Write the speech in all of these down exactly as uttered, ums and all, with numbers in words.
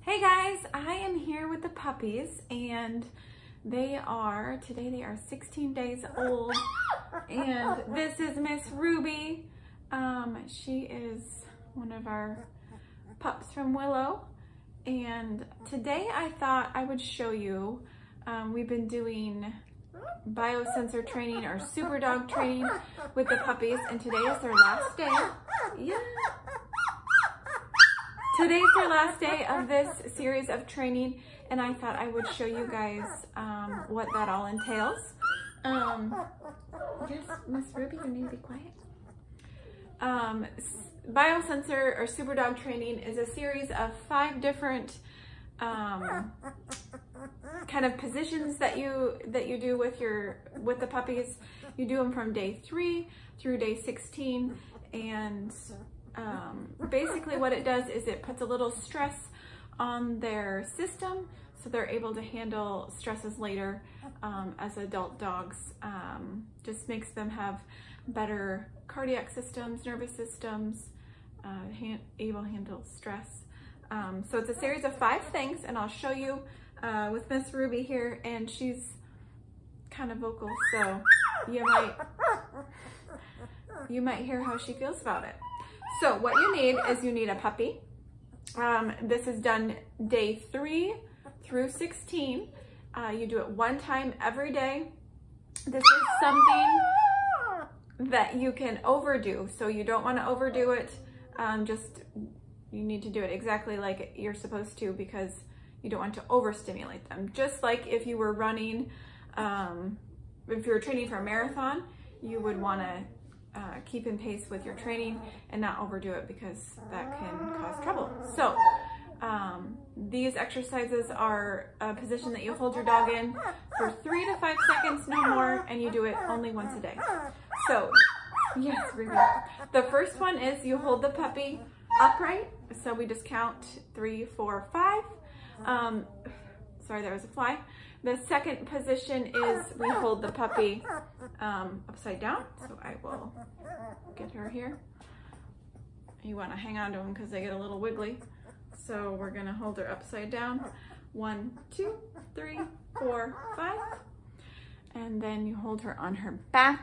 Hey guys, I am here with the puppies and they are, today they are sixteen days old, and this is Miss Ruby. Um, she is one of our pups from Willow, and today I thought I would show you, um, we've been doing biosensor training or Superdog training with the puppies, and today is their last day. Yeah. Today's their last day of this series of training, and I thought I would show you guys um, what that all entails. Um, yes, Miss Ruby, you need to be quiet. Um, biosensor or Superdog training is a series of five different um, kind of positions that you that you do with your with the puppies. You do them from day three through day sixteen, and Um, basically what it does is it puts a little stress on their system so they're able to handle stresses later um, as adult dogs. Um, just makes them have better cardiac systems, nervous systems, uh, hand, able to handle stress. Um, so it's a series of five things, and I'll show you uh, with Miss Ruby here, and she's kind of vocal, so you might, you might hear how she feels about it. So what you need is you need a puppy. Um, this is done day three through sixteen. Uh, you do it one time every day. This is something that you can overdo, so you don't want to overdo it. Um, just, you need to do it exactly like you're supposed to, because you don't want to overstimulate them. Just like if you were running, um, if you were training for a marathon, you would want to Uh, keep in pace with your training and not overdo it, because that can cause trouble. So um, these exercises are a position that you hold your dog in for three to five seconds, no more, and you do it only once a day. So yes, Ruby. The first one is you hold the puppy upright. So we just count three, four, five. Um, sorry, there was a fly. The second position is we hold the puppy um, upside down. So I will get her here. You want to hang on to them because they get a little wiggly. So we're going to hold her upside down. One, two, three, four, five. And then you hold her on her back.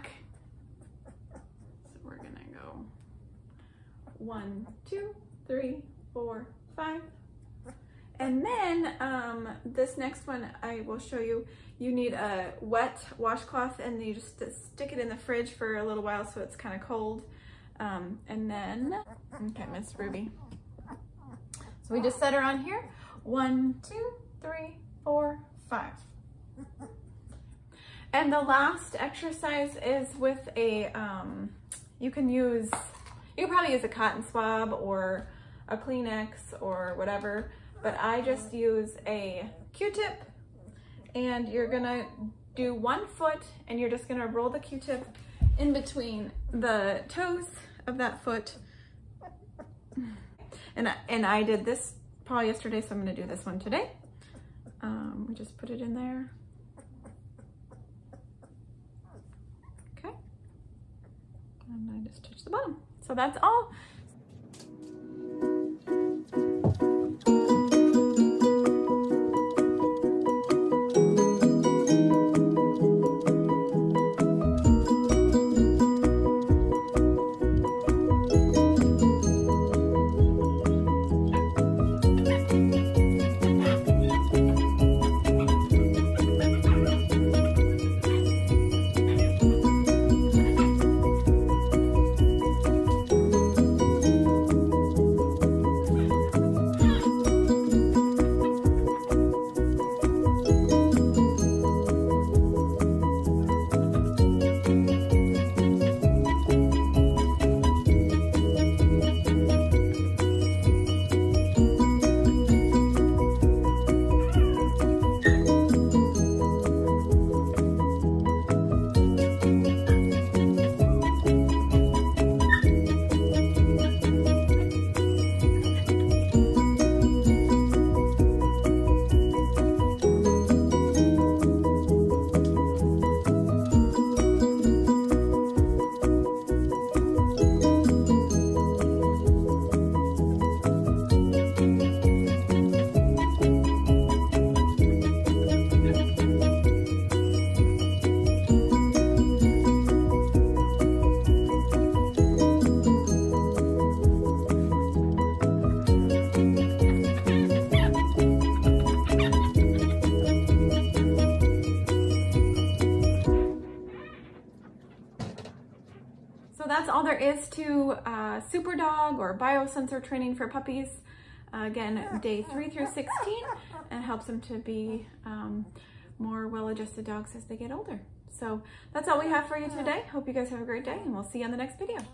So we're going to go one, two, three, four, five. And then um, this next one I will show you, you need a wet washcloth, and you just stick it in the fridge for a little while so it's kind of cold. Um, and then, okay, Miss Ruby. So we just set her on here. One, two, three, four, five. And the last exercise is with a, um, you can use, you can probably use a cotton swab or a Kleenex or whatever. But I just use a Q-tip, and you're gonna do one foot, and you're just gonna roll the Q-tip in between the toes of that foot. And I, and I did this paw yesterday, so I'm gonna do this one today. Um, we just put it in there. Okay. And I just touch the bottom. So that's all. is to uh, Superdog or biosensor training for puppies. Uh, again, day three through sixteen, and helps them to be um, more well-adjusted dogs as they get older. So that's all we have for you today. Hope you guys have a great day, and we'll see you on the next video.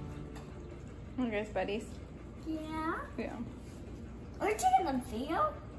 You guys buddies? Yeah. Yeah. Are you taking a video?